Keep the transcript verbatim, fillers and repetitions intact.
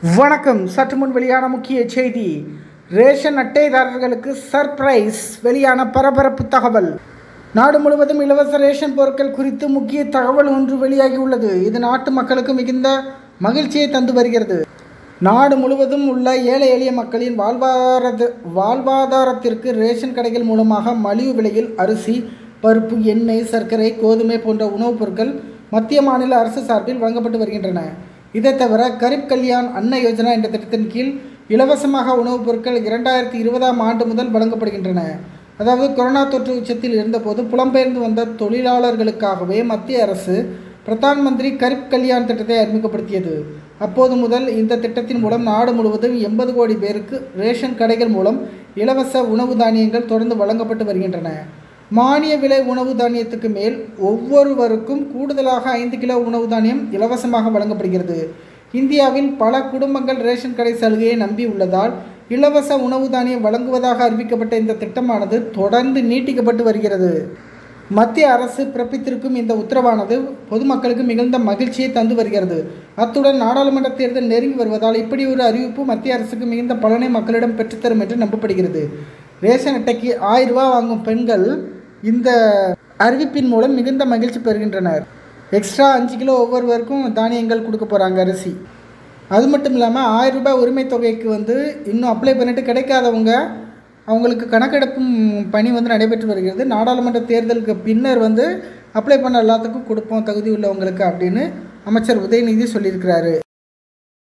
வணக்கம். சற்று முன் வெளியான முக்கிய செய்தி. ரேஷன் அட்டைதாரர்களுக்கு சர்ப்ரைஸ். வெளியான பரபரப்பு தகவல். நாடு முழுவதும் இலவச ரேஷன் பொருட்கள் குறித்து முக்கிய தகவல் ஒன்று வெளியாகியுள்ளது. இது நாட்டு மக்களுக்கு மிகுந்த மகிழ்ச்சியை தந்து வருகிறது. நாடு முழுவதும் உள்ள ஏழை எளிய மக்களின் வாழ்வாதார வாழ்வாதாரத்திற்கு ரேஷன் கடைகள் மூலமாக மலிவு விலையில் அரிசி, பருப்பு, எண்ணெய், சர்க்கரை, கோதுமை போன்ற உணவுப் பொருட்கள் மத்திய மாநில அரசு சார்பில் வழங்கப்பட்டு வருகின்றன. இதை தவிர கரீப் கல்யாண் அன்ன யோஜனா என்ற திட்டத்தின் கீழ் இலவசமாக உணவுப் பொருட்கள் இரண்டாயிரத்தி இருபதாம் ஆண்டு முதல் வழங்கப்படுகின்றன. அதாவது கொரோனா தொற்று உச்சத்தில் இருந்தபோது புலம்பெயர்ந்து வந்த தொழிலாளர்களுக்காகவே மத்திய அரசு பிரதான் மந்திரி கரீப் கல்யாண் திட்டத்தை அறிமுகப்படுத்தியது. அப்போது முதல் இந்த திட்டத்தின் மூலம் நாடு முழுவதும் எண்பது கோடி பேருக்கு ரேஷன் கடைகள் மூலம் இலவச உணவு தானியங்கள் தொடர்ந்து வழங்கப்பட்டு வருகின்றன. மானிய விலை உணவு தானியத்துக்கு மேல் ஒவ்வொருவருக்கும் கூடுதலாக ஐந்து கிலோ உணவு தானியம் இலவசமாக வழங்கப்படுகிறது. இந்தியாவில் பல குடும்பங்கள் ரேஷன் கடை சலுகையை நம்பி உள்ளதால் இலவச உணவு தானியம் வழங்குவதாக அறிவிக்கப்பட்ட இந்த திட்டமானது தொடர்ந்து நீட்டிக்கப்பட்டு வருகிறது. மத்திய அரசு பிறப்பித்திருக்கும் இந்த உத்தரவானது பொதுமக்களுக்கு மிகுந்த மகிழ்ச்சியை தந்து வருகிறது. அத்துடன் நாடாளுமன்ற தேர்தல் நெருங்கி வருவதால் இப்படி ஒரு அறிவிப்பு மத்திய அரசுக்கு மிகுந்த பலனை மக்களிடம் பெற்றுத்தரும் என்று நம்பப்படுகிறது. ரேஷன் அட்டைக்கு ஆயிரம் ரூபாய் வாங்கும் பெண்கள் இந்த அறிவிப்பின் மூலம் மிகுந்த மகிழ்ச்சி பெறுகின்றனர். எக்ஸ்ட்ரா அஞ்சு கிலோ ஒவ்வொருவருக்கும் தானியங்கள் கொடுக்க போகிறாங்க, அரிசி. அது மட்டும் இல்லாமல் ஆயிரம் ரூபாய் உரிமை தொகைக்கு வந்து இன்னும் அப்ளை பண்ணிட்டு கிடைக்காதவங்க அவங்களுக்கு கணக்கெடுப்பும் பணி வந்து நடைபெற்று வருகிறது. நாடாளுமன்ற தேர்தலுக்கு பின்னர் வந்து அப்ளை பண்ண எல்லாத்துக்கும் கொடுப்போம் தகுதி உள்ளவங்களுக்கு அப்படின்னு அமைச்சர் உதயநிதி சொல்லியிருக்கிறாரு.